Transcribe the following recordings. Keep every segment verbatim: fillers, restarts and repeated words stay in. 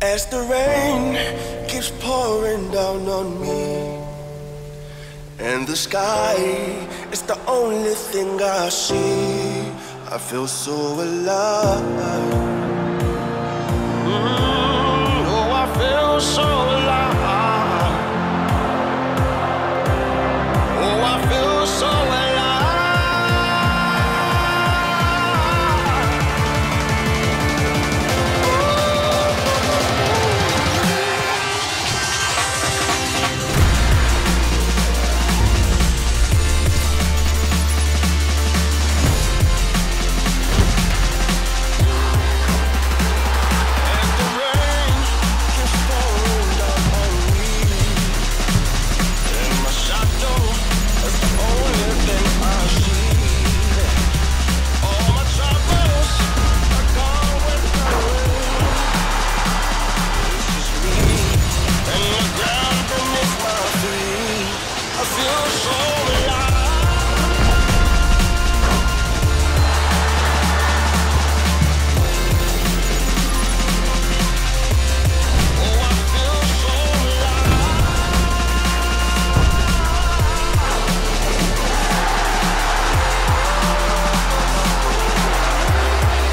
As the rain keeps pouring down on me, and the sky is the only thing I see, I feel so alive. Mm, oh, I feel so alive. Oh, I feel so alive.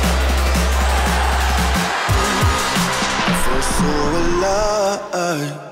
So alive.